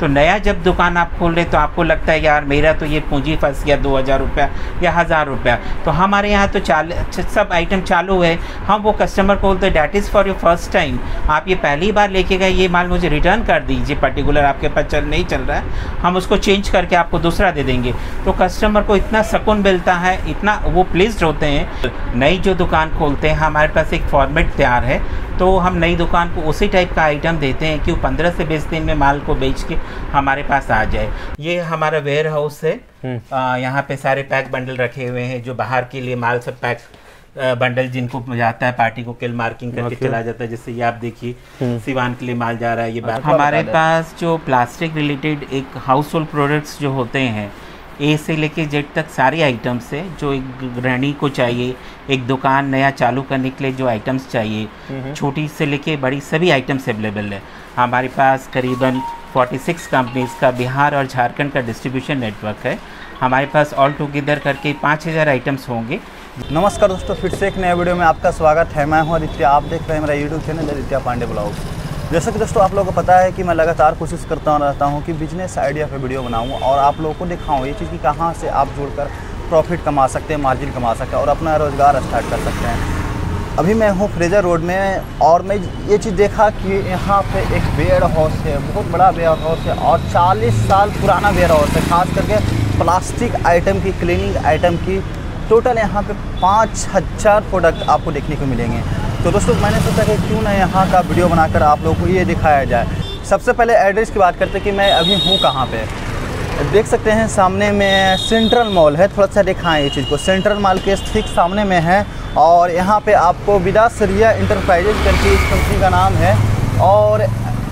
तो नया जब दुकान आप खोल रहे तो आपको लगता है यार मेरा तो ये पूंजी फंस गया 2000 रुपया या 1000 रुपया, तो हमारे यहाँ तो सब आइटम चालू है। हम वो कस्टमर को बोलते हैं that is for your first time, आप ये पहली बार लेके गए, ये माल मुझे रिटर्न कर दीजिए, पर्टिकुलर आपके पास नहीं चल रहा है, हम उसको चेंज करके आपको दूसरा दे देंगे। तो कस्टमर को इतना सुकून मिलता है, इतना वो प्लीज्ड होते हैं। नई जो दुकान खोलते हैं हमारे पास एक फॉर्मेट तैयार है, तो हम नई दुकान को उसी टाइप का आइटम देते हैं कि वो 15 से 20 दिन में माल को बेच के हमारे पास आ जाए। ये हमारा वेयर हाउस है, यहाँ पे सारे पैक बंडल रखे हुए हैं, जो बाहर के लिए माल सब पैक बंडल जिनको जाता है पार्टी को किल मार्किंग करके चला जाता है। जैसे ये आप देखिए सिवान के लिए माल जा रहा है। ये हमारे पास जो प्लास्टिक रिलेटेड एक हाउस होल्ड प्रोडक्ट्स जो होते हैं, ए से लेके जेड तक सारे आइटम्स है जो एक गृहिणी को चाहिए, एक दुकान नया चालू करने के लिए जो आइटम्स चाहिए, छोटी से लेके बड़ी सभी आइटम्स अवेलेबल है। हमारे पास करीबन 46 कंपनीज का बिहार और झारखंड का डिस्ट्रीब्यूशन नेटवर्क है। हमारे पास ऑल टुगेदर करके 5000 आइटम्स होंगे। नमस्कार दोस्तों, फिर से एक नए वीडियो में आपका स्वागत है। मैं हूं आदित्य, आप देख रहे हैं मेरा YouTube channel Aditya Pandey blog. जैसा कि दोस्तों आप लोगों को पता है कि मैं लगातार कोशिश करता रहता हूं कि बिजनेस आइडिया पे वीडियो बनाऊं और आप लोगों को दिखाऊं ये चीज़ कि कहां से आप जुड़कर प्रॉफिट कमा सकते हैं, मार्जिन कमा सकते हैं और अपना रोज़गार स्टार्ट कर सकते हैं। अभी मैं हूं फ्रेजर रोड में और मैं ये चीज़ देखा कि यहाँ पे एक वेयर हाउस है, बहुत बड़ा वेयर हाउस है और 40 साल पुराना वेयर हाउस है। खास करके प्लास्टिक आइटम की, क्लीनिंग आइटम की टोटल यहाँ पे 5000 प्रोडक्ट आपको देखने को मिलेंगे। तो दोस्तों मैंने सोचा कि क्यों ना यहाँ का वीडियो बनाकर आप लोगों को ये दिखाया जाए। सबसे पहले एड्रेस की बात करते हैं कि मैं अभी हूँ कहाँ पे। देख सकते हैं सामने में सेंट्रल मॉल है, थोड़ा सा दिखाएं ये चीज़ को। सेंट्रल मॉल के ठीक सामने में है और यहाँ पे आपको विदासरिया इंटरप्राइजेज करके इस कंपनी का नाम है और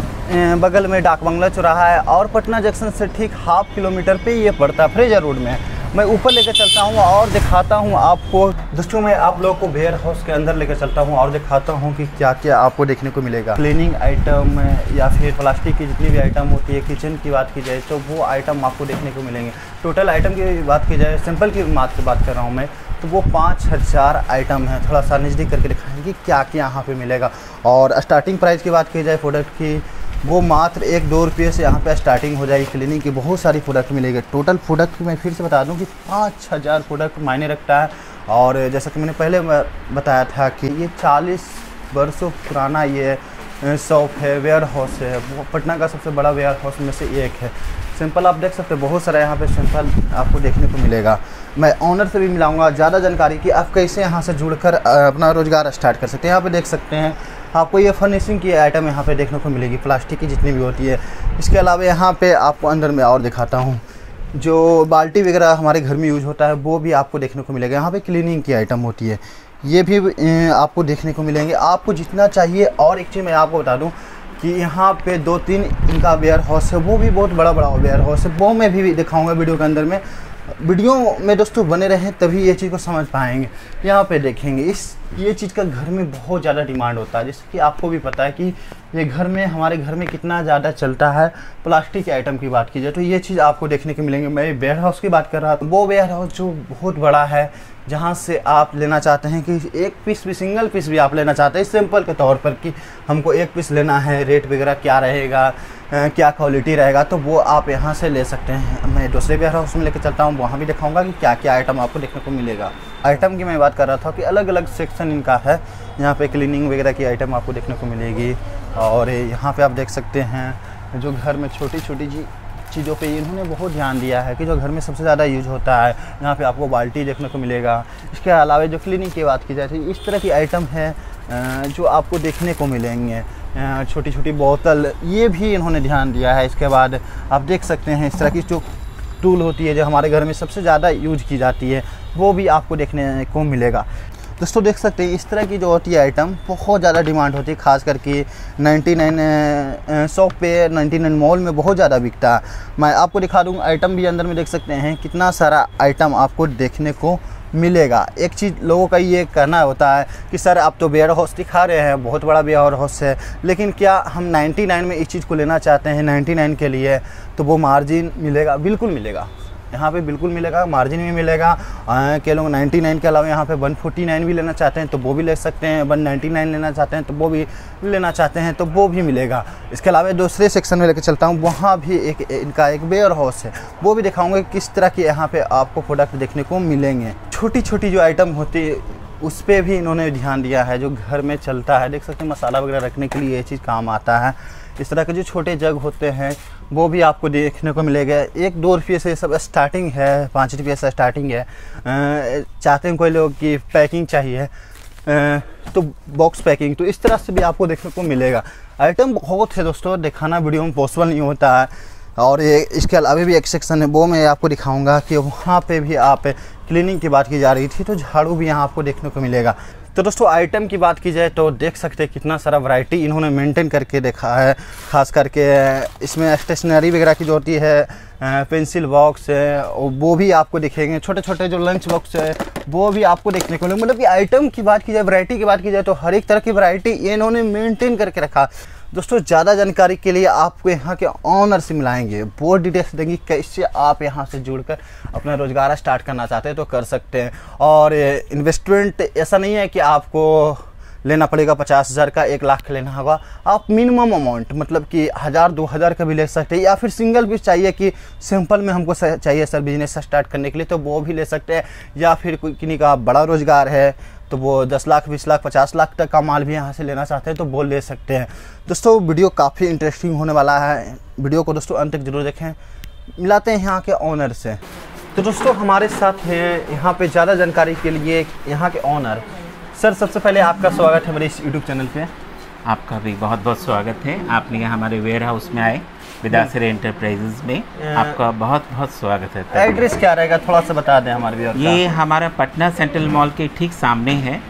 बगल में डाक बंगला चौराहा है और पटना जंक्शन से ठीक ½ किलोमीटर पे ये पड़ता है फ्रेजर रोड में। मैं ऊपर लेकर चलता हूँ और दिखाता हूँ आपको। दोस्तों मैं आप लोगों को वेयर हाउस के अंदर लेकर चलता हूँ और दिखाता हूँ कि क्या क्या आपको देखने को मिलेगा। क्लीनिंग आइटम या फिर प्लास्टिक की जितनी भी आइटम होती है, किचन की बात की जाए तो वो आइटम आपको देखने को मिलेंगे। टोटल आइटम की बात की जाए, सिंपल की बात कर रहा हूँ मैं, तो वो 5000 आइटम है। थोड़ा सा नज़दीक करके दिखाएंगे क्या क्या यहाँ पे मिलेगा। और स्टार्टिंग प्राइस की बात की जाए प्रोडक्ट की, वो मात्र 1-2 रुपये से यहाँ पे स्टार्टिंग हो जाएगी। क्लीनिंग की बहुत सारी प्रोडक्ट मिलेगी। टोटल प्रोडक्ट मैं फिर से बता दूँ कि 5000 प्रोडक्ट मायने रखता है। और जैसा कि मैंने पहले बताया था कि ये 40 वर्षों पुराना ये शॉप है, वेयर हाउस है। वो पटना का सबसे बड़ा वेयर हाउस में से एक है। सिंपल आप देख सकते हैं, बहुत सारा यहाँ पे सिंपल आपको देखने को मिलेगा। मैं ऑनर से भी मिलाऊंगा ज़्यादा जानकारी कि आप कैसे यहाँ से जुड़कर अपना रोज़गार स्टार्ट कर सकते हैं। यहाँ पे देख सकते हैं आपको ये फर्निशिंग की आइटम यहाँ पे देखने को मिलेगी, प्लास्टिक की जितनी भी होती है। इसके अलावा यहाँ पे आपको अंदर में और दिखाता हूँ, जो बाल्टी वगैरह हमारे घर में यूज होता है वो भी आपको देखने को मिलेगा। यहाँ पे क्लीनिंग की आइटम होती है, ये भी आपको देखने को मिलेंगे। आपको जितना चाहिए। और एक चीज़ मैं आपको बता दूँ कि यहाँ पे 2-3 इनका वेयर हाउस है, वो भी बहुत बड़ा वेयर हाउस है। वो मैं भी दिखाऊँगा वीडियो के अंदर में। वीडियो में दोस्तों बने रहें तभी ये चीज़ को समझ पाएंगे। यहाँ पे देखेंगे ये चीज़ का घर में बहुत ज़्यादा डिमांड होता है। जैसे कि आपको भी पता है कि ये घर में, हमारे घर में कितना ज़्यादा चलता है। प्लास्टिक के आइटम की बात की जाए तो ये चीज़ आपको देखने को मिलेंगे। मैं वेयर हाउस की बात कर रहा था, वो वेयर हाउस जो बहुत बड़ा है, जहाँ से आप लेना चाहते हैं कि एक पीस भी, सिंगल पीस भी आप लेना चाहते हैं सिंपल के तौर पर कि हमको एक पीस लेना है, रेट वगैरह क्या रहेगा, क्या क्वालिटी रहेगा, तो वो आप यहाँ से ले सकते हैं। मैं दूसरे वेयर हाउस में लेकर चलता हूँ, वहाँ भी दिखाऊंगा कि क्या क्या आइटम आपको देखने को मिलेगा। आइटम की मैं बात कर रहा था कि अलग अलग सेक्शन इनका है। यहाँ पे क्लीनिंग वगैरह की आइटम आपको देखने को मिलेगी। और यहाँ पे आप देख सकते हैं जो घर में छोटी छोटी चीज़ों पे इन्होंने बहुत ध्यान दिया है कि जो घर में सबसे ज़्यादा यूज होता है। यहाँ पे आपको बाल्टी देखने को मिलेगा। इसके अलावा जो क्लीनिंग की बात की जाए तो इस तरह की आइटम है जो आपको देखने को मिलेंगे। छोटी छोटी बोतल, ये भी इन्होंने ध्यान दिया है। इसके बाद आप देख सकते हैं इस तरह की जो टूल होती है जो हमारे घर में सबसे ज़्यादा यूज की जाती है, वो भी आपको देखने को मिलेगा। दोस्तों देख सकते हैं इस तरह की जो होती है आइटम बहुत ज़्यादा डिमांड होती है। खास करके 99 शॉप पे, 99 मॉल में बहुत ज़्यादा बिकता है। मैं आपको दिखा दूँगा आइटम भी अंदर में देख सकते हैं कितना सारा आइटम आपको देखने को मिलेगा। एक चीज़ लोगों का ये कहना होता है कि सर आप तो वेयर हाउस दिखा रहे हैं, बहुत बड़ा वेयर हाउस है, लेकिन क्या हम 99 में इस चीज़ को लेना चाहते हैं 99 के लिए, तो वो मार्जिन मिलेगा? बिल्कुल मिलेगा। यहाँ पे बिल्कुल मिलेगा, मार्जिन भी मिलेगा। के लोग 99 के अलावा यहाँ पे 149 भी लेना चाहते हैं तो वो भी ले सकते हैं, 199 लेना चाहते हैं तो वो भी लेना चाहते हैं तो वो भी मिलेगा। इसके अलावा दूसरे सेक्शन में लेकर चलता हूँ, वहाँ भी इनका एक वेयर हाउस है, वो भी दिखाऊँगा किस तरह की यहाँ पर आपको प्रोडक्ट देखने को मिलेंगे। छोटी छोटी जो आइटम होती है उस पर भी इन्होंने ध्यान दिया है, जो घर में चलता है। देख सकते हैं मसाला वगैरह रखने के लिए ये चीज़ काम आता है। इस तरह के जो छोटे जग होते हैं वो भी आपको देखने को मिलेगा। 1-2 रुपये से सब स्टार्टिंग है, 5 रुपये से स्टार्टिंग है। चाहते हैं कोई लोग कि पैकिंग चाहिए तो बॉक्स पैकिंग, तो इस तरह से भी आपको देखने को मिलेगा। आइटम बहुत है दोस्तों, दिखाना वीडियो में पॉसिबल नहीं होता है। और ये इसके अलावा भी एक सेक्शन है, वो मैं आपको दिखाऊंगा कि वहाँ पे भी आप क्लीनिंग की बात की जा रही थी तो झाड़ू भी यहाँ आपको देखने को मिलेगा। तो दोस्तों आइटम की बात की जाए तो देख सकते हैं कितना सारा वैरायटी इन्होंने मेंटेन करके देखा है। खास करके इसमें स्टेशनरी वगैरह की जो होती है, पेंसिल बॉक्स है वो भी आपको दिखेंगे। छोटे छोटे जो लंच बॉक्स है वो भी आपको देखने को मिलेगा। मतलब कि आइटम की बात की जाए, वैरायटी की बात की जाए तो हर एक तरह की वैरायटी इन्होंने मेंटेन करके रखा। दोस्तों ज़्यादा जानकारी के लिए आपको यहाँ के ऑनर से मिलाएंगे, वो डिटेल्स देंगे कैसे आप यहाँ से जुड़कर अपना रोज़गार स्टार्ट करना चाहते हैं तो कर सकते हैं। और इन्वेस्टमेंट ऐसा नहीं है कि आपको लेना पड़ेगा 50,000 का, 1 लाख का लेना होगा। आप मिनिमम अमाउंट मतलब कि 1,000-2,000 का भी ले सकते हैं, या फिर सिंगल भी चाहिए कि सिंपल में हमको चाहिए सर बिजनेस स्टार्ट करने के लिए तो वो भी ले सकते हैं। या फिर कोई किन्हीं का बड़ा रोज़गार है तो वो 10 लाख, 20 लाख, 50 लाख तक का माल भी यहाँ से लेना चाहते हैं तो वो ले सकते हैं। दोस्तों वीडियो काफ़ी इंटरेस्टिंग होने वाला है, वीडियो को दोस्तों अंत तक जरूर देखें। मिलाते हैं यहाँ के ऑनर से। तो दोस्तों हमारे साथ हैं यहाँ पे ज़्यादा जानकारी के लिए यहाँ के ऑनर। सर सबसे पहले आपका स्वागत है मेरे इस यूट्यूब चैनल पे। आपका भी बहुत बहुत स्वागत है। आपने हमारे वेयर हाउस में आए विदासरे एंटरप्राइजेज में, आपका बहुत बहुत स्वागत है। एड्रेस क्या रहेगा थोड़ा सा बता दें हमारे व्यूअर। ये हमारा पटना सेंट्रल मॉल के ठीक सामने है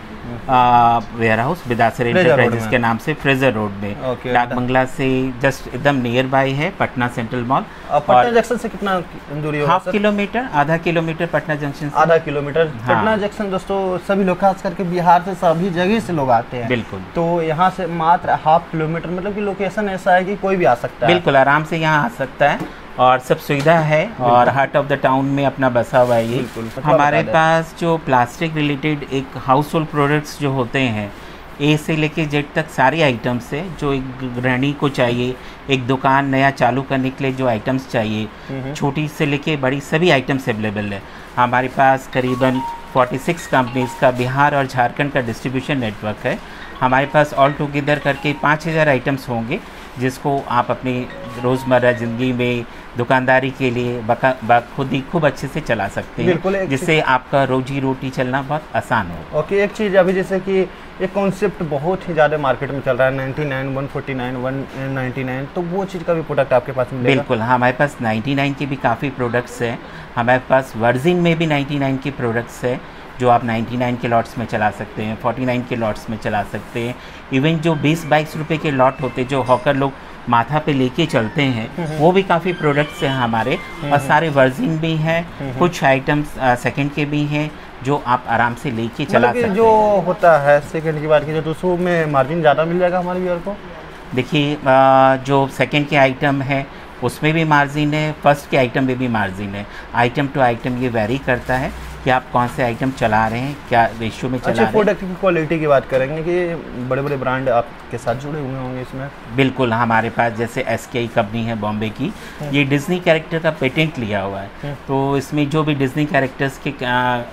वेयर हाउस विदासरे एंटरप्राइजेज के नाम से, फ्रेजर रोड में, डाक बंगला से जस्ट एकदम नियर बाय है Patna central mall. Patna junction से कितना दूरी होगा? 1/2 किलोमीटर, आधा किलोमीटर पटना जंक्शन से। आधा किलोमीटर। पटना जंक्शन दोस्तों सभी लोग खास करके बिहार से सभी जगह से लोग आते हैं। बिल्कुल। तो यहाँ से मात्र 1/2 किलोमीटर, मतलब कि लोकेशन ऐसा है कि कोई भी आ सकता है। बिल्कुल आराम से यहाँ आ सकता है और सब सुविधा है और हार्ट ऑफ द टाउन में अपना बसा हुआ है ये। हमारे पास जो प्लास्टिक रिलेटेड एक हाउस होल्ड प्रोडक्ट्स जो होते हैं, ए से लेके जेड तक सारी आइटम्स है जो एक गृहिणी को चाहिए, एक दुकान नया चालू करने के लिए जो आइटम्स चाहिए, छोटी से लेके बड़ी सभी आइटम्स अवेलेबल है। हमारे पास करीबन 46 कंपनीज का बिहार और झारखंड का डिस्ट्रीब्यूशन नेटवर्क है। हमारे पास ऑल टुगेदर करके 5000 आइटम्स होंगे जिसको आप अपनी रोज़मर्रा ज़िंदगी में दुकानदारी के लिए खुद ही खूब अच्छे से चला सकते हैं, जिससे आपका रोजी रोटी चलना बहुत आसान हो। ओके, एक चीज़ अभी जैसे कि एक कॉन्सेप्ट बहुत ही ज़्यादा मार्केट में चल रहा है, 99, 149, 199, तो वो चीज़ का भी प्रोडक्ट आपके पास मिलेगा? बिल्कुल, हमारे पास 99 के भी काफ़ी प्रोडक्ट्स हैं। हमारे पास वर्जिन में भी 99 के प्रोडक्ट्स हैं जो आप 99 के लॉट्स में चला सकते हैं, 49 के लॉट्स में चला सकते हैं। इवन जो 20-22 रुपए के लॉट होते हैं जो हॉकर लोग माथा पे लेके चलते हैं, वो भी काफ़ी प्रोडक्ट्स हैं हमारे। और सारे वर्जिन भी हैं, कुछ आइटम्स सेकंड के भी हैं जो आप आराम से लेके चला सकते हैं। जो होता है सेकंड की बात की तो उसमें में मार्जिन ज़्यादा मिल जाएगा हमारे व्यूअर को? देखिए जो सेकंड के आइटम है उसमें भी मार्जिन है, फर्स्ट के आइटम में भी मार्जिन है। आइटम टू आइटम ये वेरी करता है कि आप कौन से आइटम चला रहे हैं, क्या रेशियो में चला रहे हैं। प्रोडक्ट की क्वालिटी की बात करेंगे कि बड़े बड़े ब्रांड आपके साथ जुड़े हुए होंगे इसमें? बिल्कुल, हमारे पास जैसे SKI कंपनी है बॉम्बे की, ये डिज्नी कैरेक्टर का पेटेंट लिया हुआ है। तो इसमें जो भी डिज्नी कैरेक्टर्स के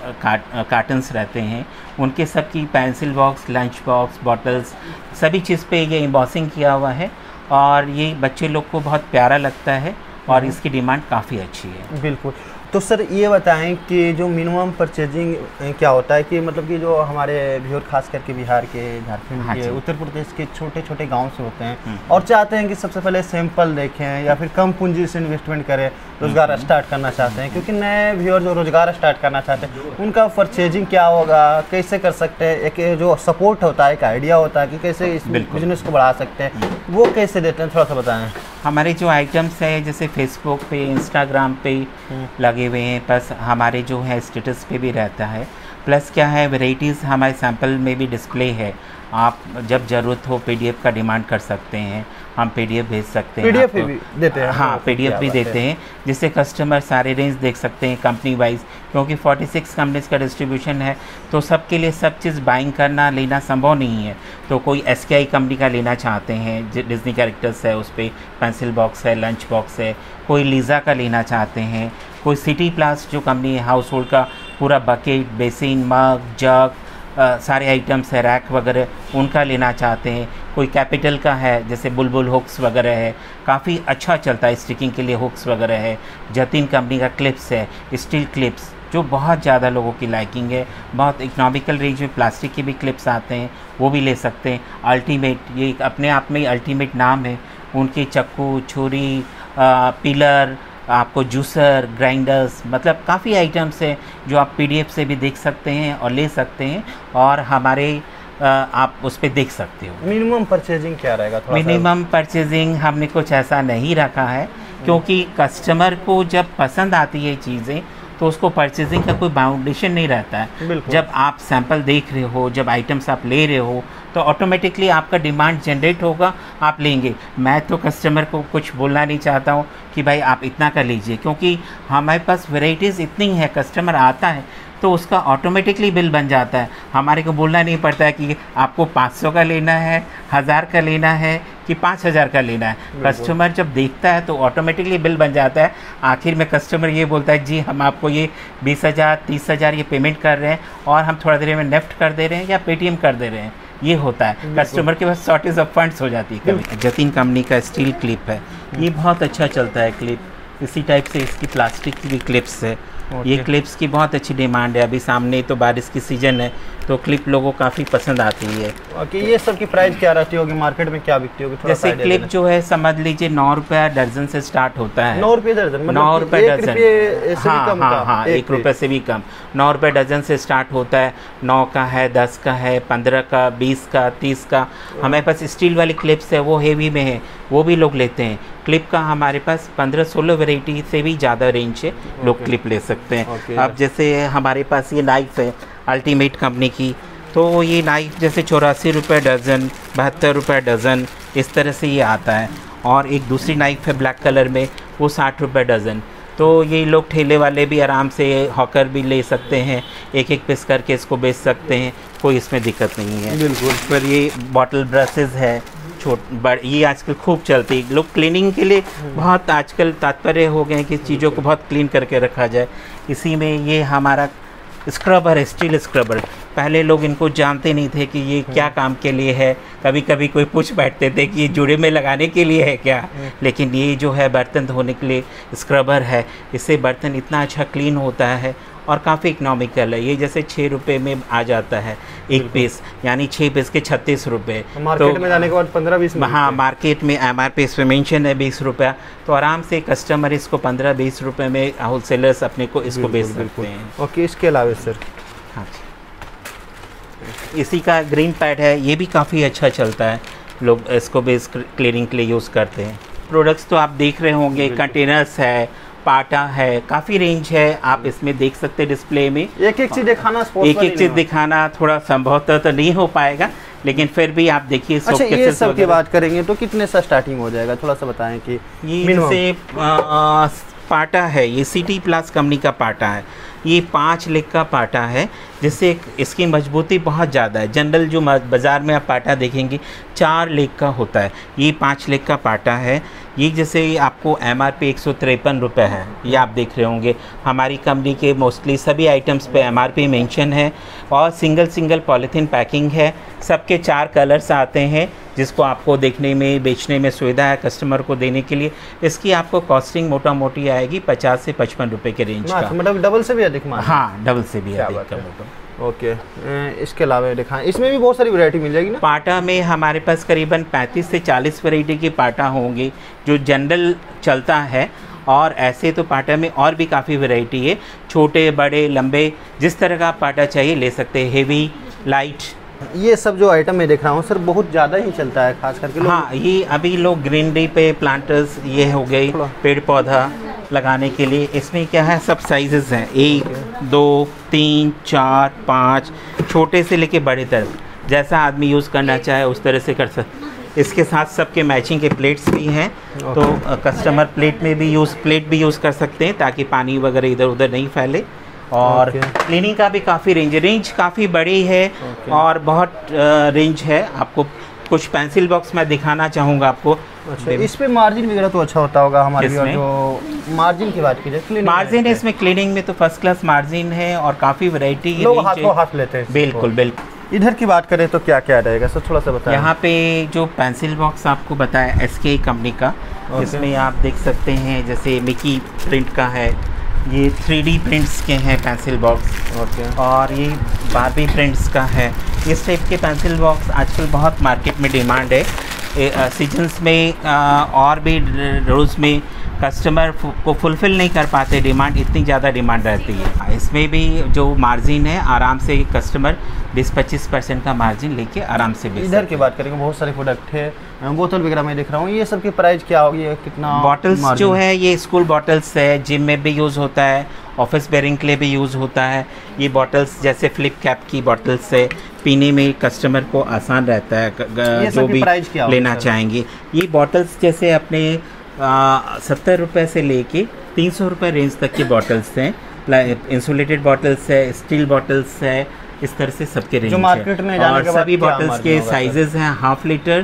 कार्टन्स रहते हैं उनके सब की pencil box, lunch box, bottles, सभी चीज़ पे ये एम्बॉसिंग किया हुआ है और ये बच्चे लोग को बहुत प्यारा लगता है और इसकी डिमांड काफ़ी अच्छी है। बिल्कुल। तो सर ये बताएं कि जो मिनिमम परचेजिंग क्या होता है, कि मतलब कि जो हमारे व्यूअर खास करके बिहार के, झारखंड के, उत्तर प्रदेश के छोटे छोटे गांव से होते हैं और चाहते हैं कि सबसे पहले सैंपल देखें या फिर कम पूंजी से इन्वेस्टमेंट करें, रोज़गार स्टार्ट करना चाहते हैं, क्योंकि नए व्यूअर जो रोज़गार स्टार्ट करना चाहते हैं उनका परचेजिंग क्या होगा, कैसे कर सकते हैं, एक जो सपोर्ट होता है, एक आइडिया होता है कि कैसे इस बिजनेस को बढ़ा सकते हैं, वो कैसे देते हैं, थोड़ा सा बताएं। हमारे जो आइटम्स है जैसे फेसबुक पे, इंस्टाग्राम पे लगे हुए हैं, बस हमारे जो है स्टेटस पे भी रहता है। प्लस क्या है, वैरायटीज़ हमारे सैम्पल में भी डिस्प्ले है, आप जब ज़रूरत हो पीडीएफ का डिमांड कर सकते हैं, हम पीडीएफ भेज सकते हैं, पीडीएफ भी देते हैं। हाँ, पीडीएफ भी देते हैं, जिससे कस्टमर सारे रेंज देख सकते हैं कंपनी वाइज, क्योंकि 46 कंपनीज का डिस्ट्रीब्यूशन है, तो सबके लिए सब चीज़ बाइंग करना लेना संभव नहीं है। तो कोई एसकेआई कंपनी का लेना चाहते हैं, डिज्नी कैरेक्टर्स है, उस पर पेंसिल बॉक्स है, लंच बॉक्स है, कोई लीज़ा का लेना चाहते हैं, कोई सिटी प्लस जो कंपनी है हाउस होल्ड का पूरा बकेट, बेसिन, मग, जग, सारे आइटम्स है, रैक वगैरह, उनका लेना चाहते हैं, कोई कैपिटल का है जैसे बुलबुल हुक्स वगैरह है, काफ़ी अच्छा चलता है, स्टिकिंग के लिए हुक्स वगैरह है, जतिन कंपनी का क्लिप्स है, स्टील क्लिप्स जो बहुत ज़्यादा लोगों की लाइकिंग है, बहुत इकोनॉमिकल रेंज में प्लास्टिक के भी क्लिप्स आते हैं, वो भी ले सकते हैं। अल्टीमेट, ये अपने आप में ही अल्टीमेट नाम है, उनके चक्कू, छुरी, पिलर, आपको जूसर, ग्राइंडर्स, मतलब काफ़ी आइटम्स हैं जो आप पीडीएफ से भी देख सकते हैं और ले सकते हैं, और हमारे आप उस पर देख सकते हो। मिनिमम परचेजिंग क्या रहेगा? मिनिमम परचेजिंग हमने कुछ ऐसा नहीं रखा है, क्योंकि कस्टमर को जब पसंद आती है चीज़ें तो उसको परचेजिंग का कोई बाउंडेशन नहीं रहता है। जब आप सैंपल देख रहे हो, जब आइटम्स आप ले रहे हो, तो ऑटोमेटिकली आपका डिमांड जनरेट होगा, आप लेंगे। मैं तो कस्टमर को कुछ बोलना नहीं चाहता हूँ कि भाई आप इतना कर लीजिए, क्योंकि हमारे पास वैरायटीज़ इतनी है, कस्टमर आता है तो उसका ऑटोमेटिकली बिल बन जाता है, हमारे को बोलना नहीं पड़ता है कि आपको 500 का लेना है, 1000 का लेना है कि 5000 का लेना है। कस्टमर जब देखता है तो ऑटोमेटिकली बिल बन जाता है। आखिर में कस्टमर ये बोलता है जी हम आपको ये 20,000 30,000 ये पेमेंट कर रहे हैं और हम थोड़ा देर में नेफ्ट कर दे रहे हैं या पेटीएम कर दे रहे हैं, ये होता है। कस्टमर के पास शॉर्टेज ऑफ फंड्स हो जाती है कभी। जतिन कंपनी का स्टील क्लिप है, ये बहुत अच्छा चलता है क्लिप, इसी टाइप से इसकी प्लास्टिक की भी क्लिप्स है। ये क्लिप्स की बहुत अच्छी डिमांड है, अभी सामने तो बारिश की सीज़न है तो क्लिप लोगों को काफ़ी पसंद आती है। ओके, ये सब की प्राइस क्या रहती होगी, मार्केट में क्या बिकती होगी? जैसे क्लिप जो है समझ लीजिए 9 रुपये दर्जन से स्टार्ट होता है। 9 रुपये दर्जन? 9 रुपये दर्जन, हाँ, 1 रुपये से भी कम। 9 रुपये दर्जन से स्टार्ट होता है, 9 का है, 10 का है, 15 का, 20 का, 30 का। हमारे पास स्टील वाली क्लिप्स है, वो हेवी में है, वो भी लोग लेते हैं। क्लिप का हमारे पास 15-16 वेराइटी से भी ज़्यादा रेंज है, लोग क्लिप ले सकते हैं। अब जैसे हमारे पास ये नाइफ़ है अल्टीमेट कंपनी की, तो ये नाइफ़ जैसे 84 रुपये डज़न, 72 रुपये डज़न, इस तरह से ये आता है। और एक दूसरी नाइफ़ है ब्लैक कलर में, वो 60 रुपये डज़न। तो ये लोग ठेले वाले भी आराम से, हॉकर भी ले सकते हैं, एक एक पीस करके इसको बेच सकते हैं, कोई इसमें दिक्कत नहीं है। बिल्कुल। फिर ये बॉटल ब्रशेज़ है, ये आजकल खूब चलती है। लोग क्लीनिंग के लिए बहुत आजकल तात्पर्य हो गए हैं कि चीज़ों को बहुत क्लीन करके रखा जाए। इसी में ये हमारा स्क्रबर है, स्टील स्क्रबर। पहले लोग इनको जानते नहीं थे कि ये क्या काम के लिए है, कभी कभी कोई पूछ बैठते थे कि ये जूड़े में लगाने के लिए है क्या, लेकिन ये जो है बर्तन धोने के लिए स्क्रबर है। इससे बर्तन इतना अच्छा क्लीन होता है और काफ़ी इकोनॉमिकल है। ये जैसे 6 रुपये में आ जाता है एक पीस, यानी 6 पीस के 36 रुपये। मार्केट में जाने के बाद 15-20 में, हाँ, मार्केट में MRP इस पर मेंशन है 20 रुपया, तो आराम से कस्टमर इसको 15-20 रुपये में होलसेलर्स अपने को इसको बेच सकते हैं। ओके, इसके अलावा सर? हाँ, इसी का ग्रीन पैड है, ये भी काफ़ी अच्छा चलता है, लोग इसको भी क्लीनिंग के लिए यूज़ करते हैं। प्रोडक्ट्स तो आप देख रहे होंगे, कंटेनर्स है, पाटा है, काफ़ी रेंज है, आप इसमें देख सकते हैं डिस्प्ले में। एक एक चीज़ दिखाना, एक एक चीज़ दिखाना थोड़ा संभवतः तो नहीं हो पाएगा, लेकिन फिर भी आप देखिए। अच्छा, ये सब की बात करेंगे तो कितने से स्टार्टिंग हो जाएगा, थोड़ा सा बताएं कि ये जैसे पाटा है, ये सिटी प्लस कंपनी का पाटा है, ये 5 लेग का पाटा है, जिससे इसकी मजबूती बहुत ज़्यादा है। जनरल जो बाज़ार में आप पाटा देखेंगे 4 लेग का होता है, ये 5 लेग का पाटा है। ये जैसे आपको MRP 153 रुपये है, ये आप देख रहे होंगे। हमारी कंपनी के मोस्टली सभी आइटम्स पे MRP मेंशन है, और सिंगल पॉलीथीन पैकिंग है। सबके 4 कलर्स आते हैं, जिसको आपको देखने में, बेचने में सुविधा है कस्टमर को देने के लिए। इसकी आपको कॉस्टिंग मोटा मोटी आएगी 50 से 55 रुपये के रेंज का, मतलब डबल से भी अधिक। हाँ, डबल से भी अधिक। ओके, इसके अलावा दिखाएं, इसमें भी बहुत सारी वैरायटी मिल जाएगी ना? पाटा में हमारे पास करीबन 35 से 40 वैरायटी की पाटा होंगे जो जनरल चलता है, और ऐसे तो पाटा में और भी काफ़ी वैरायटी है, छोटे बड़े लंबे, जिस तरह का पाटा चाहिए ले सकते हैं, हेवी लाइट। ये सब जो आइटम मैं देख रहा हूँ सर, बहुत ज़्यादा ही चलता है, खास करके हाँ, ये अभी लोग ग्रीनरी पे प्लांटर्स, ये हो गई पेड़ पौधा, लगाने के लिए। इसमें क्या है, सब साइजेस हैं, 1 2 3 4 5, छोटे से लेके बड़े तक, जैसा आदमी यूज़ करना चाहे उस तरह से कर सकते। इसके साथ सबके मैचिंग के प्लेट्स भी हैं, तो कस्टमर प्लेट भी यूज़ कर सकते हैं ताकि पानी वगैरह इधर उधर नहीं फैले। और क्लीनिंग का भी काफ़ी रेंज काफ़ी बड़ी है और बहुत रेंज है। आपको कुछ पेंसिल बॉक्स मैं दिखाना चाहूँगा आपको। अच्छा, इस पे मार्जिन वगैरह तो अच्छा होता होगा हमारे, जो मार्जिन की बात कीजिए, मार्जिन है इसमें क्लीनिंग में तो फर्स्ट क्लास मार्जिन है और काफ़ी वैरायटी है, लोग हाथों हाथ लेते हैं। बिल्कुल। इधर की बात करें तो क्या क्या रहेगा सर, थोड़ा सा बताएं। यहाँ पे जो पेंसिल बॉक्स आपको बताया SK कंपनी का, इसमें आप देख सकते हैं जैसे मिकी प्रिंट का है, ये 3D प्रिंट्स के हैं पेंसिल बॉक्स, और ये बारबी प्रिंट्स का है। इस टाइप के पेंसिल बॉक्स आजकल बहुत मार्केट में डिमांड है। सीजन्स में और भी रोज़ में कस्टमर को फुलफ़िल नहीं कर पाते, डिमांड इतनी ज़्यादा डिमांड रहती है। इसमें भी जो मार्जिन है आराम से कस्टमर 20-25% का मार्जिन लेके आराम से बेच। इधर की बात करेंगे, बहुत सारे प्रोडक्ट है, बोतल वगैरह मैं देख रहा हूँ, ये सब की प्राइस क्या होगी, कितना? बॉटल्स जो है ये स्कूल बॉटल्स है, जिम में भी यूज़ होता है, ऑफिस बेयरिंग के लिए भी यूज़ होता है। ये बॉटल्स जैसे फ्लिप कैप की बॉटल्स है, पीने में कस्टमर को आसान रहता है जो भी लेना चाहेंगे। ये बॉटल्स जैसे अपने 70 रुपये से लेके 300 रुपये रेंज तक की बॉटल्स हैं। इंसुलेटेड बॉटल्स है, स्टील बॉटल्स है, इस तरह से सबके रेंज जो मार्केट में जाने के बाद सभी बॉटल्स के साइजेस हैं, 1/2 लीटर,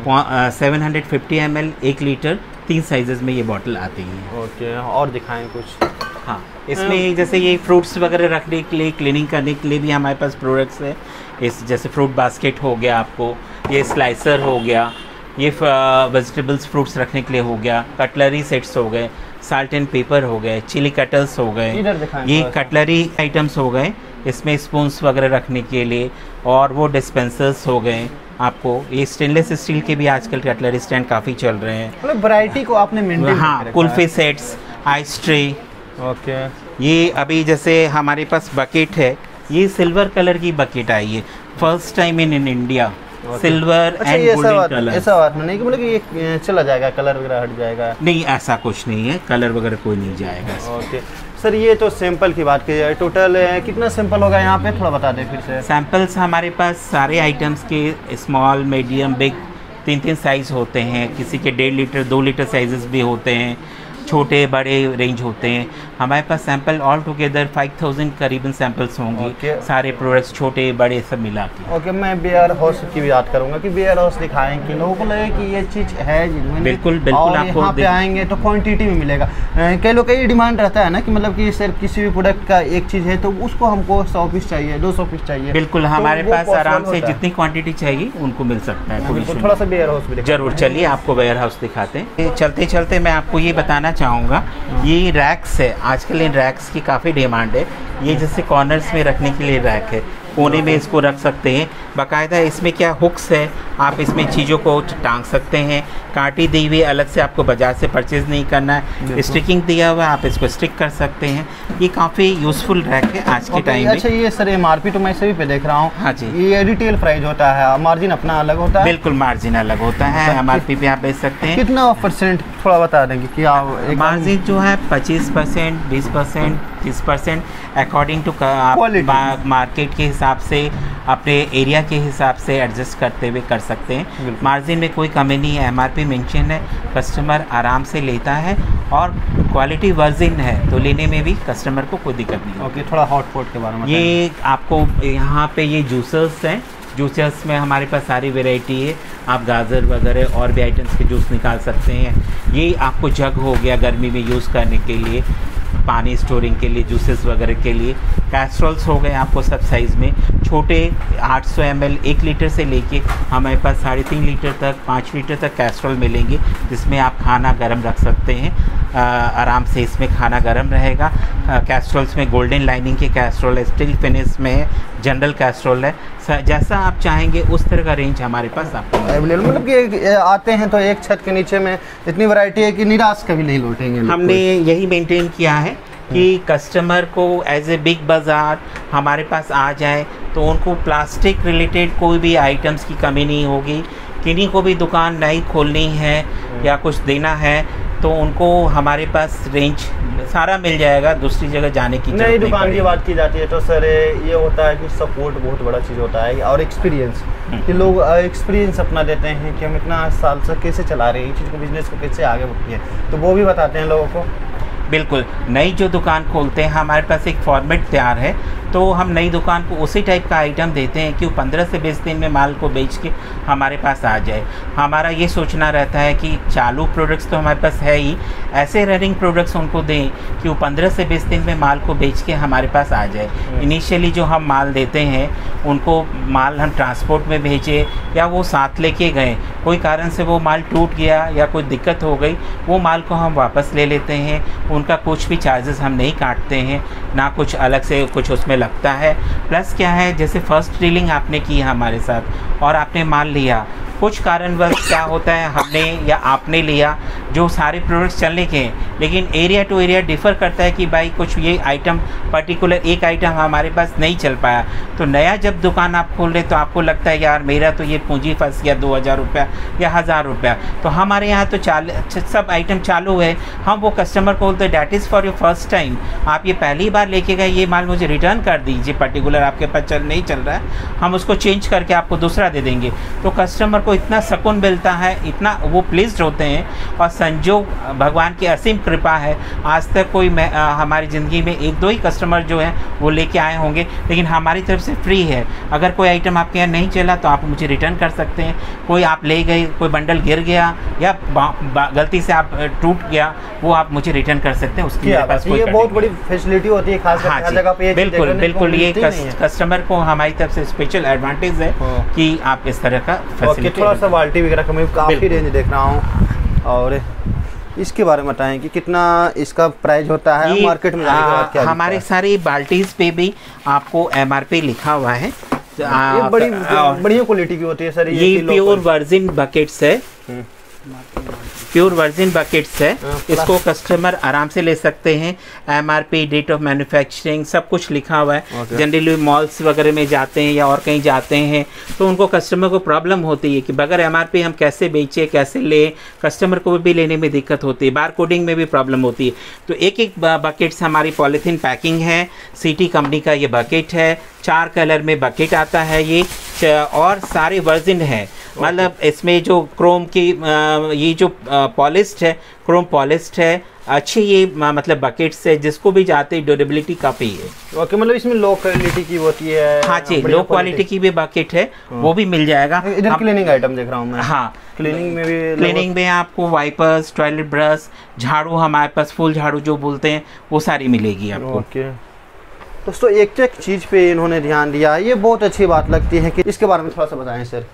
750 ml, 1 लीटर, 3 साइजेस में ये बॉटल आती हैं। ओके, और दिखाएं कुछ। हाँ, इसमें जैसे ये फ्रूट्स वगैरह रखने के लिए, क्लीनिंग करने के लिए भी हमारे पास प्रोडक्ट्स है। इस जैसे फ्रूट बास्केट हो गया आपको, ये स्लाइसर हो गया, ये वेजिटेबल्स फ्रूट्स रखने के लिए हो गया, कटलरी सेट्स हो गए, साल्ट एंड पेपर हो गए, चिली कटल्स हो गए, ये कटलरी आइटम्स हो गए। इसमें स्पून्स वगैरह रखने के लिए, और वो डिस्पेंसर्स हो गए आपको। ये स्टेनलेस स्टील के भी आजकल कटलरी स्टैंड काफ़ी चल रहे हैं। मतलब वैरायटी को आपने मेंटेन। हाँ, kulfi sets, ice tray. Okay, ये अभी जैसे हमारे पास बकेट है, ये सिल्वर कलर की बकेट आई है, first time in India, silver and golden colour. ऐसा बात नहीं कि मतलब कि ये चला जाएगा, कलर वगैरह हट जाएगा? नहीं, ऐसा कुछ नहीं है, कलर वगैरह कोई नहीं जाएगा। ओके सर, ये तो सैंपल की बात की जाए, टोटल कितना सैंपल होगा यहाँ पे, थोड़ा बता दें फिर से। सैंपल्स हमारे पास सारे आइटम्स के स्मॉल, मीडियम, बिग 3 साइज़ होते हैं। किसी के 1.5 लीटर 2 लीटर साइजेस भी होते हैं, छोटे बड़े रेंज होते हैं। हमारे पास सैंपल ऑल टुगेदर 5000 करीबन सैंपल्स होंगे, सारे प्रोडक्ट्स छोटे बड़े सब मिला के। ओके, मैं वेयर हाउस की भी बात करूंगा कि वेयर हाउस दिखाएं कि लोगों को लगे कि ये चीज़ है बिल्कुल और आपको यहाँ पे आएंगे तो क्वांटिटी में मिलेगा। कई लोग का ये डिमांड रहता है ना कि मतलब कि सिर्फ किसी भी प्रोडक्ट का एक चीज़ है तो उसको हमको 100 पीस चाहिए, 200 पीस चाहिए। बिल्कुल, हमारे पास आराम से जितनी क्वान्टिटी चाहिए उनको मिल सकता है। थोड़ा सा वेयर हाउस भी जरूर, चलिए आपको वेयर हाउस दिखाते हैं। चलते चलते मैं आपको ये बताना चाहूँगा, ये रैक्स है, आजकल इन रैक्स की काफ़ी डिमांड है। ये जैसे कॉर्नर्स में रखने के लिए रैक है, कोने में इसको रख सकते हैं। बाकायदा इसमें क्या हुक्स है, आप इसमें चीज़ों को टांग सकते हैं। कांटी दी हुई अलग से आपको बाजार से परचेज़ नहीं करना है, स्टिकिंग दिया हुआ है, आप इसको स्टिक कर सकते हैं। ये काफ़ी यूज़फुल रैक है आज के टाइम में। अच्छा, ये सर MRP तो मैं सभी पे देख रहा हूँ। हाँ जी, ये रिटेल प्राइस होता है, मार्जिन अपना अलग होता है? बिल्कुल, मार्जिन अलग होता है, MRP पे आप बेच सकते हैं। कितना % थोड़ा बता देंगे कि मार्जिन जो है 25%, 20%, 30% अकॉर्डिंग टू मार्केट के हिसाब से, अपने एरिया के हिसाब से एडजस्ट करते हुए कर सकते हैं। मार्जिन में कोई कमी नहीं है, MRP मेंशन है, कस्टमर आराम से लेता है और क्वालिटी वर्जिन है तो लेने में भी कस्टमर को कोई दिक्कत नहीं। ओके, थोड़ा हॉट पॉट के बारे में। ये आपको यहाँ पे ये जूसर्स हैं, जूसर्स में हमारे पास सारी वैरायटी है। आप गाजर वगैरह और भी आइटम्स के जूस निकाल सकते हैं। ये आपको जग हो गया गर्मी में यूज़ करने के लिए, पानी स्टोरिंग के लिए, जूसेस वगैरह के लिए। कैस्ट्रोल्स हो गए आपको सब साइज़ में, छोटे 800 ml 1 लीटर से लेके हमारे पास 3.5 लीटर तक, 5 लीटर तक कैस्ट्रोल मिलेंगे, जिसमें आप खाना गर्म रख सकते हैं। आराम से इसमें खाना गर्म रहेगा। कैस्ट्रोल्स में गोल्डन लाइनिंग के कैस्ट्रोल है, स्टील फिनिश में है, जनरल कैस्ट्रोल है। जैसा आप चाहेंगे उस तरह का रेंज हमारे पास आपको अवेलेबल। मतलब कि आते हैं तो एक छत के नीचे में इतनी वैरायटी है कि निराश कभी नहीं लौटेंगे। हमने यही मेंटेन किया है कि कस्टमर को एज ए बिग बाज़ार हमारे पास आ जाए तो उनको प्लास्टिक रिलेटेड कोई भी आइटम्स की कमी नहीं होगी। किन्हीं को भी दुकान नई खोलनी है या कुछ देना है तो उनको हमारे पास रेंज सारा मिल जाएगा, दूसरी जगह जाने की नई दुकान की बात की जाती है तो सर ये होता है कि सपोर्ट बहुत बड़ा चीज़ होता है और एक्सपीरियंस, कि लोग एक्सपीरियंस अपना देते हैं कि हम इतना साल से कैसे चला रहे हैं इस चीज़ को, बिजनेस को कैसे आगे बढ़ती है, तो वो भी बताते हैं लोगों को। बिल्कुल, नई जो दुकान खोलते हैं हमारे पास एक फॉर्मेट तैयार है, तो हम नई दुकान को उसी टाइप का आइटम देते हैं कि वो 15 से 20 दिन में माल को बेच के हमारे पास आ जाए। हमारा ये सोचना रहता है कि चालू प्रोडक्ट्स तो हमारे पास है ही, ऐसे रनिंग प्रोडक्ट्स उनको दें कि वो 15 से 20 दिन में माल को बेच के हमारे पास आ जाए। इनिशियली जो हम माल देते हैं उनको माल हम ट्रांसपोर्ट में भेजे या वो साथ लेके गए, कोई कारण से वो माल टूट गया या कोई दिक्कत हो गई, वो माल को हम वापस ले लेते हैं। उनका कुछ भी चार्जेस हम नहीं काटते हैं, ना कुछ अलग से कुछ उसमें लगता है। प्लस क्या है, जैसे फर्स्ट डीलिंग आपने की है हमारे साथ और आपने माल लिया, कुछ कारणवश क्या होता है हमने या आपने लिया जो सारे प्रोडक्ट्स चलने के हैं, लेकिन एरिया टू एरिया डिफ़र करता है कि भाई कुछ ये आइटम पर्टिकुलर एक आइटम हमारे पास नहीं चल पाया, तो नया जब दुकान आप खोल रहे तो आपको लगता है यार मेरा तो ये पूंजी फंस गया 2000 रुपया या 1000 रुपया। तो हमारे यहाँ तो सब आइटम चालू है, हम वो कस्टमर को बोलते हैं that is for your first time, आप ये पहली बार लेके गए, ये माल मुझे रिटर्न कर दीजिए, पर्टिकुलर आपके पास नहीं चल रहा है, हम उसको चेंज करके आपको दूसरा दे देंगे। तो कस्टमर को इतना सुकून मिलता है, इतना वो प्लीज्ड होते हैं। और संजोग भगवान की असीम कृपा है, आज तक कोई हमारी ज़िंदगी में 1-2 ही कस्टमर जो हैं वो लेके आए होंगे, लेकिन हमारी तरफ से फ्री है। अगर कोई आइटम आपके यहाँ नहीं चला तो आप मुझे रिटर्न कर सकते हैं, कोई आप ले गए, कोई बंडल गिर गया या गलती से आप टूट गया, वो आप मुझे रिटर्न कर सकते हैं, उसकी मेरे पास कोई ये बहुत बड़ी फैसिलिटी होती है खास करके हर जगह पे। बिल्कुल बिल्कुल, ये कस्टमर को हमारी तरफ से स्पेशल एडवांटेज है कि आप इस तरह का फैसिलिटी। थोड़ा सा बाल्टी वगैरह का मैं काफ़ी रेंज देख रहा हूँ, और इसके बारे में बताएं कि कितना इसका प्राइस होता है मार्केट में जाने के बाद क्या? हमारे सारी बाल्टीज पे भी आपको MRP लिखा हुआ है। ये बड़ी बढ़िया क्वालिटी की होती है सर। ये प्योर वर्जिन बकेट्स है, प्योर वर्जिन बकेट्स है, इसको कस्टमर आराम से ले सकते हैं। MRP, डेट ऑफ मैन्युफैक्चरिंग सब कुछ लिखा हुआ है। जनरली मॉल्स वगैरह में जाते हैं या और कहीं जाते हैं तो उनको कस्टमर को प्रॉब्लम होती है कि बगैर MRP हम कैसे बेचें, कैसे लें, कस्टमर को भी लेने में दिक्कत होती है, बार कोडिंग में भी प्रॉब्लम होती है। तो एक एक बकेट्स हमारी पॉलीथीन पैकिंग है, सिटी कंपनी का ये बकेट है, 4 कलर में बकेट आता है ये, और सारे वर्जिन है। मतलब इसमें जो क्रोम की ये जो पॉलिश्ड है, क्रोम पॉलिश्ड है, अच्छी ये मतलब बकेट्स है, जिसको भी जाते ड्यूरेबिलिटी काफ़ी है। ओके, मतलब इसमें लो क्वालिटी की होती है। हाँ जी, लो क्वालिटी की भी बकेट है, वो भी मिल जाएगा। इधर क्लीनिंग आइटम देख रहा हूँ मैं। हाँ, क्लीनिंग में भी, क्लीनिंग में आपको वाइपर्स, टॉयलेट ब्रश, झाड़ू, हमारे पास फुल झाड़ू जो बोलते हैं वो सारी मिलेगी आपको। ओके दोस्तों, एक चीज़ पे इन्होंने ध्यान दिया, ये बहुत अच्छी बात लगती है कि इसके बारे में थोड़ा सा बताएं सर।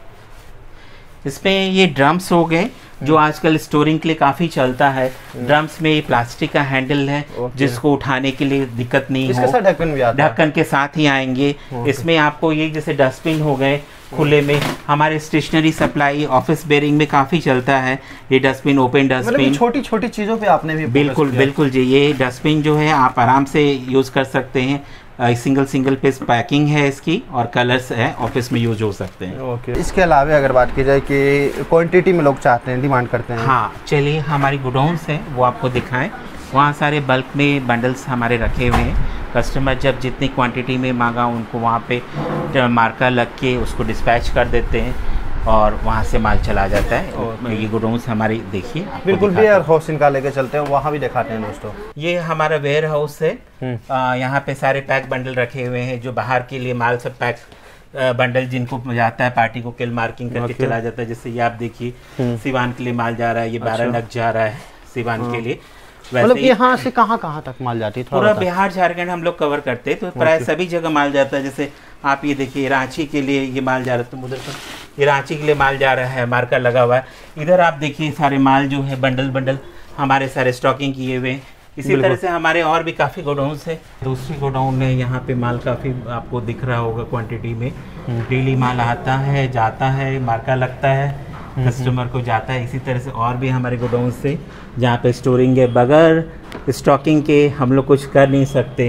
इसमें ये ड्रम्स हो गए जो आजकल स्टोरिंग के लिए काफ़ी चलता है। ड्रम्स में ये प्लास्टिक का हैंडल है जिसको उठाने के लिए दिक्कत नहीं हो, इसके ढक्कन भी आता है, ढक्कन के साथ ही आएंगे। इसमें आपको ये जैसे डस्टबिन हो गए खुले में, हमारे स्टेशनरी सप्लाई ऑफिस बेयरिंग में काफ़ी चलता है ये डस्टबिन, ओपन डस्टबिन। छोटी छोटी चीज़ों पे आपने भी बिल्कुल बिल्कुल जी, ये डस्टबिन जो है आप आराम से यूज़ कर सकते हैं। सिंगल पीस पैकिंग है इसकी और कलर्स है, ऑफिस में यूज हो सकते हैं। ओके, इसके अलावा अगर बात की जाए कि क्वांटिटी में लोग चाहते हैं, डिमांड करते हैं। हाँ, चलिए हमारी गोडाउन्स हैं वो आपको दिखाएं। वहाँ सारे बल्क में बंडल्स हमारे रखे हुए हैं। कस्टमर जब जितनी क्वांटिटी में मांगा उनको वहाँ पे मार्कर लग के उसको डिस्पैच कर देते हैं और वहाँ से माल चला जाता है। ये गोडाउन्स हमारी देखिए, बिल्कुल वेयर हाउस इनका लेके चलते हैं, वहाँ भी दिखाते हैं दोस्तों। ये हमारा वेयर हाउस है। यहाँ पे सारे पैक बंडल रखे हुए हैं जो बाहर के लिए माल सब पैक बंडल जिनको जाता है पार्टी को किल मार्किंग करके चला जाता है। जैसे ये आप देखिए सिवान के लिए माल जा रहा है, ये 12 नग जा रहा है सिवान के लिए। मतलब यहाँ से कहाँ तक माल जाती है? पूरा बिहार झारखंड हम लोग कवर करते हैं, तो प्राय सभी जगह माल जाता है। जैसे आप ये देखिए रांची के लिए ये माल जा रहा है, तो उधर ये रांची के लिए माल जा रहा है, मार्कर लगा हुआ है। इधर आप देखिए सारे माल जो है बंडल हमारे सारे स्टॉकिंग किए हुए। इसी तरह से हमारे और भी काफ़ी गोडाउन्स है। दूसरी गोडाउन में यहाँ पे माल काफ़ी आपको दिख रहा होगा क्वांटिटी में। डेली माल आता है, जाता है, मार्का लगता है, कस्टमर को जाता है। इसी तरह से और भी हमारे गोडाउन से जहाँ पे स्टोरिंग है, बगैर स्टॉकिंग के हम लोग कुछ कर नहीं सकते हैं।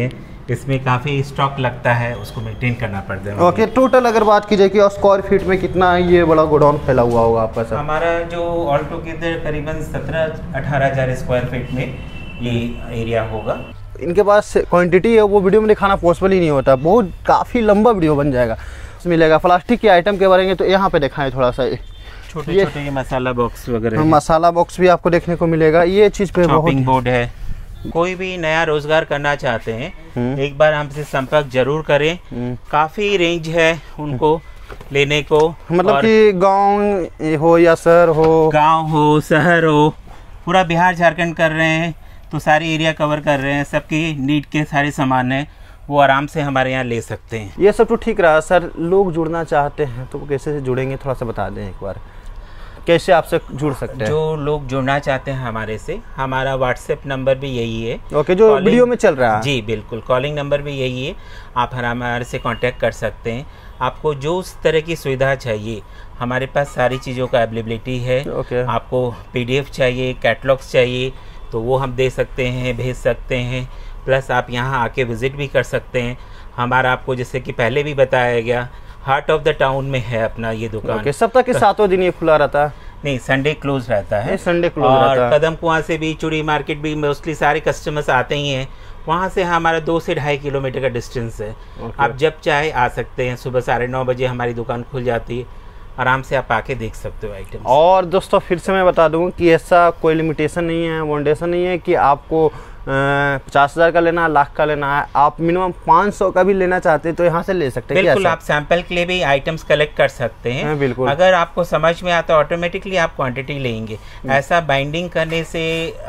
इसमें काफ़ी स्टॉक लगता है, उसको मेंटेन करना पड़ता है। ओके, टोटल अगर बात की जाए कि स्क्वायर फीट में कितना ये बड़ा गोडाउन फैला हुआ होगा आपका सर? हमारा जो ऑल टुगेदर करीबन 17-18 हज़ार स्क्वायर फीट में ये एरिया होगा। इनके पास क्वांटिटी है, वो वीडियो में दिखाना पॉसिबल ही नहीं होता, बहुत काफ़ी लंबा वीडियो बन जाएगा। मिलेगा प्लास्टिक के आइटम के बारे में तो यहाँ पे दिखाएं थोड़ा सा। छोटे छोटे ये मसाला बॉक्स वगैरह, मसाला बॉक्स भी आपको देखने को मिलेगा। ये चीज़ पे शॉपिंग बोर्ड है। कोई भी नया रोजगार करना चाहते हैं एक बार हमसे संपर्क जरूर करें। काफ़ी रेंज है उनको लेने को, मतलब कि गांव हो या शहर हो, गांव हो शहर हो, पूरा बिहार झारखंड कर रहे हैं तो सारी एरिया कवर कर रहे हैं। सबकी नीड के सारे सामान है वो आराम से हमारे यहाँ ले सकते हैं। ये सब तो ठीक रहा सर। लोग जुड़ना चाहते हैं तो कैसे जुड़ेंगे, थोड़ा सा बता दें एक बार, कैसे आपसे जुड़ सकते हैं? जो लोग जुड़ना चाहते हैं हमारे से, हमारा व्हाट्सएप नंबर भी यही है। ओके, जो वीडियो में चल रहा है। जी बिल्कुल, कॉलिंग नंबर भी यही है। आप हमारे से कांटेक्ट कर सकते हैं। आपको जो उस तरह की सुविधा चाहिए हमारे पास सारी चीज़ों का अवेलेबिलिटी है। आपको PDF चाहिए, कैटलॉग्स चाहिए तो वो हम दे सकते हैं, भेज सकते हैं। प्लस आप यहाँ आके विज़िट भी कर सकते हैं। हमारा आपको जैसे कि पहले भी बताया गया, हार्ट ऑफ द टाउन में है अपना ये दुकान। सप्ताह के 7 दिन ये खुला रहता है? नहीं, संडे क्लोज रहता है। संडे क्लोज और रहता है। कदम कुआं से भी, चूड़ी मार्केट भी मोस्टली सारे कस्टमर्स आते ही हैं। वहाँ से हमारा 2 से 2.5 किलोमीटर का डिस्टेंस है। आप जब चाहे आ सकते हैं। सुबह 9:30 बजे हमारी दुकान खुल जाती है, आराम से आप आके देख सकते हो आइटम। और दोस्तों फिर से मैं बता दूं कि ऐसा कोई लिमिटेशन नहीं है, वाउंडेशन नहीं है कि आपको 50,000 का लेना है, लाख का लेना है। आप मिनिमम 500 का भी लेना चाहते हैं तो यहाँ से ले सकते हैं। बिल्कुल, आप सैंपल के लिए भी आइटम्स कलेक्ट कर सकते हैं। बिल्कुल, अगर आपको समझ में आता है ऑटोमेटिकली आप क्वांटिटी लेंगे। ऐसा बाइंडिंग करने से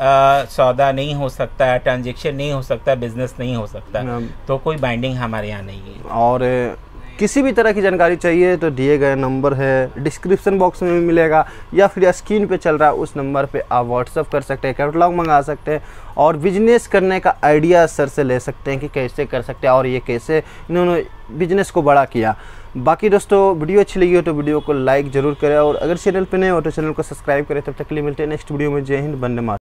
सौदा नहीं हो सकता, ट्रांजेक्शन नहीं हो सकता, बिजनेस नहीं हो सकता। तो कोई बाइंडिंग हमारे यहाँ नहीं है। और किसी भी तरह की जानकारी चाहिए तो दिए गए नंबर है, डिस्क्रिप्शन बॉक्स में भी मिलेगा, या फिर स्क्रीन पे चल रहा है उस नंबर पे आप व्हाट्सअप कर सकते हैं, कैटलॉग मंगा सकते हैं और बिजनेस करने का आइडिया सर से ले सकते हैं कि कैसे कर सकते हैं और ये कैसे इन्होंने बिजनेस को बड़ा किया। बाकी दोस्तों वीडियो अच्छी लगी हो तो वीडियो को लाइक ज़रूर करें और अगर चैनल पे नए हो तो चैनल को सब्सक्राइब करें। तब तक के लिए मिलते हैं नेक्स्ट वीडियो में। जय हिंद, वंदे मातरम।